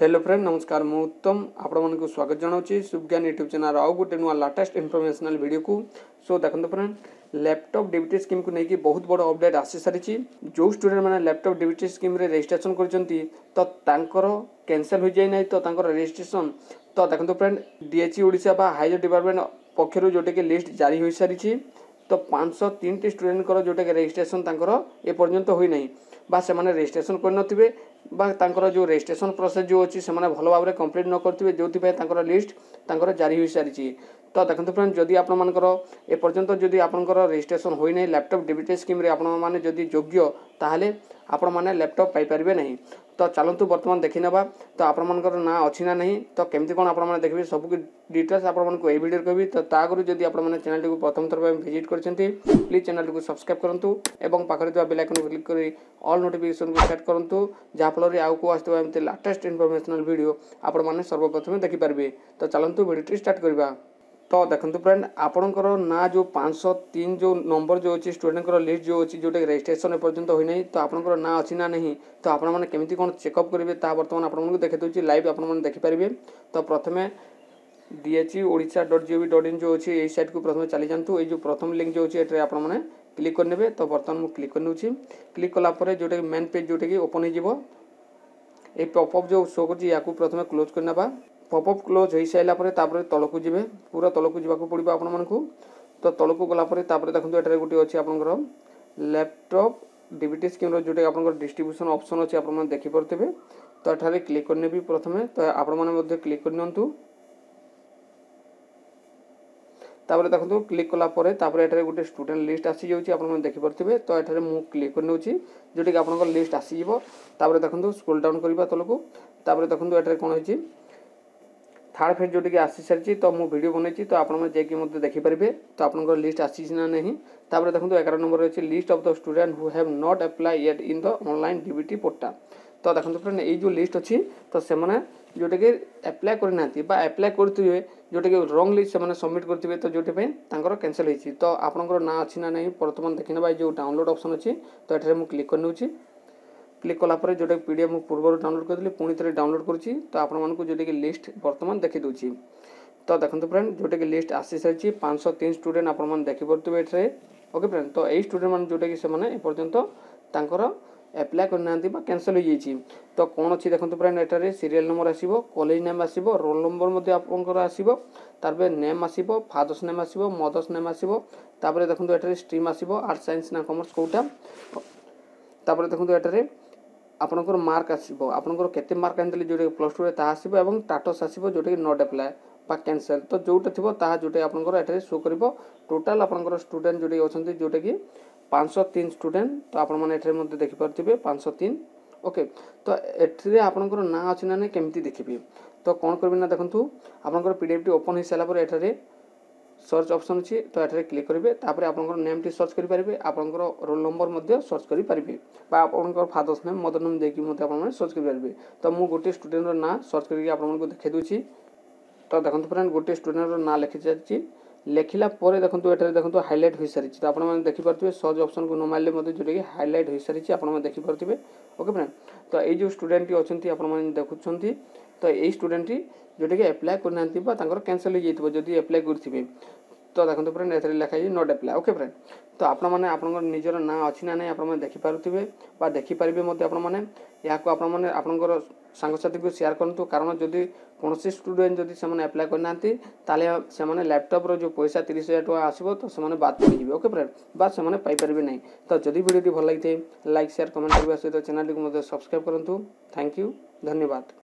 Hello friend नमस्कार मु उत्तम आपण को स्वागत जनाऊँगी सुज्ञान यूट्यूब चैनल आउ गोटे नुआ लाटेस्ट इनफॉरमेशनल वीडियो को। सो देखो फ्रेंड लैपटॉप डीबीटी स्कीम को लेकिन बहुत बड़ अपडेट आसी सारी। जो स्टूडेंट मैंने लैपटॉप डीबीटी स्कीम रे रजिस्ट्रेशन कर कैंसल हो जाए ना तो रजिस्ट्रेशन तो देखो फ्रेंड डीएचई ओडिशा बा हायर डिपार्टमेंट पक्षर जोटा कि लिस्ट जारी हो सारी। तो 503 स्टूडेंट जोटा कि रजिस्ट्रेशन एपर्यंत होना बा से रजिस्ट्रेशन कर जो रजिस्ट्रेशन प्रोसेस जो अच्छी से भल भाव में कंप्लीट न करेंगे जो लिस्ट जारी हो सारी। तो देखो फ्रेंड जदि आपर एपर्यंत जदि आपंकर रजिस्ट्रेशन होना लैपटॉप डीबीटी स्कीम आपने जदि योग्य ताहले आपण मैंने लैपटॉप पाइपर नहीं। तो चलतु बर्तमान देखी ना तो आपर ना अच्छी ना नहीं तो केमती कौन आपने देखिए सब डिटेल्स आपको ये वीडियो कहबी। तो आगु जदि आपने चैनल को प्रथम थर विजिट करते प्लीज चैनल को सब्सक्राइब करूँ और पाखे बेल आइकन को क्लिक कर ऑल नोटिफिकेशन को सेट करूँ जहाँफल आउ को आसो लाटेस्ट इनफॉरमेशनल वीडियो आपण सर्वप्रथम देखिपारे। तो चलतु वीडियो स्टार्ट करवा। तो देखो फ्रेंड आपणकर ना जो 503 जो नंबर जो अच्छी स्टूडेंट लिस्ट जो अच्छी जोटा रजिस्ट्रेशन एपर्यंत होना तो आपंकर ना अच्छी ना नहीं तो आपने केमी कौन चेकअप करेंगे बर्तमान आपको देखे दूसरी लाइव आपने देखिपारे। तो प्रथम DHEODISHA.gov.in जो अच्छी यही साइट को प्रथम चली जातु ये जो प्रथम लिंक जो अच्छी ये आपने क्लिक करने। तो बर्तमान मुझे क्लिक करने क्लिक कलापर जोटा मेन पेज जोटा कि ओपन हो पॉपअप जो शो कर प्रथम क्लोज करना पॉपअप क्लोज हो सारापर तलक जी पूरा तलक जावाक पड़ो आपण को। तो तलक गलापर देखो ये गोटे अच्छी आपंकर लैपटॉप डीबीटी स्कीम जोटा आप डिस्ट्रीब्यूशन ऑप्शन अच्छी आप देखिपे। तो ये क्लिक करने भी प्रथम तो आपने क्लिक करनी तापर देखो क्लिक कलापर ये गोटे स्टूडेंट लिस्ट आसी जाऊँगी आप देखिपे। तो ये मुझे क्लिक करने जोटा कि आप लिस्ट आसीज देखो स्क्रोल डाउन करवा तलक तापर देखो ये कौन हो थर्ड फेज जोटी आसी सारी। तो मुझे वीडियो बनई तो आपको देखिपारे। तो आप लिस्ट आसी ना नहीं तापर देखो 11 नंबर अच्छी list of the student who have not apply yet in the online DBT portal. तो देखो फ्रेंड ये जो लिस्ट अच्छी तो से जोटा कि अप्लाई करना अप्लाई करेंगे जोटा कि रंग लिस्ट से सबमिट करेंगे तो जो कैंसल होती। तो आपंकर ना अच्छी ना नहीं बर्तमान देखना जो डाउनलोड ऑप्शन अच्छी तो ये मुझे क्लिक करने क्लिक कलापर जोटा पीडीएफ मुझे पूर्व डाउनलोड करी पुणी थे डाउनलोड करुँची। तो आपको जोटा कि लिस्ट बर्तमान देखी दूसरी। तो देखो फ्रेंड जोटा कि लिस्ट आसी सारी 503 स्टूडेंट आप देखिपे ये ओके फ्रेंड। तो यही स्टूडेंट मैंने जोटा कि एपर्यंत अप्लाई करना कैंसल हो जाइए। तो कौन अच्छी देखो फ्रेंड ये सीरियल नंबर आसो कॉलेज नेम आसो रोल नंबर आपंकर आसो तार नेम आसो फादर्स नेम आसो मदर्स नेम आसो तापर देखो ये स्ट्रीम आसो आर्ट साइंस ना कॉमर्स कौटा तापर देखो ये आपंकर मार्क आसो आपंकर केते मार्क आनी जोटा प्लस टू आसो और स्टाटस आसो जोटा कि नॉट अप्लाई बा कैंसल। तो जोटा थी जोटा आपंकर शो कर टोटाल आपंकर स्टूडेंट जोटा अच्छा जोटा कि 503 स्टूडेंट। तो आपने देखिपे 503 ओके। तो ये आपंकर ना अच्छी ना केमती देखिए। तो कौन करेंगे ना देखो आपंकर पीडीएफ टी ओपन हो सारापर ये सर्च ऑप्शन अच्छी तो ये क्लिक करेंगे तापर आपंकर नेम टी सर्च करेंगे आपंकर रोल नंबर सर्च करेंगे आपंकर फादर्स नेम मदर नेम देखिए आप सर्च करेंगे। तो मुझे गोटे स्टूडेंट ना सर्च करके आपको देखा दूसरी। तो देखो फ्रेंड गोटे स्टूडेंट ना लिखी सारी लिखला देखो ये देखो हाइलाइट हो सारी। तो आपने देखिपे सर्च ऑप्शन को न मारे जोटा कि हाइलाइट हो सारी आप देखिपे ओके फ्रेंड। तो ये जो स्टूडेंट अच्छी आपने देखुं तो यही स्टूडेंट जोटा कि अप्लाई करना कैंसल हो जाइए जदि अप्लाई करेंगे। तो देखो फ्रेंड ये लिखाई नॉट अप्लाई ओके फ्रेंड। तो आपने आप निजर ना अच्छी ना नहीं आप देखिपे देखिपारे आपने आपंकर सांगसाथी को शेयर करूँ कारण जदि कौन स्टूडेंट जदि से अप्लाई करना से लैपटॉप रो जो पैसा 30,000 टका आसो तो से बात पड़े ओके फ्रेंड बात से पाइपर नहीं। तो जदि वीडियो भल लगी लाइक शेयर कमेंट करने सहित चैनल को सब्सक्राइब करूँ। थैंक यू धन्यवाद।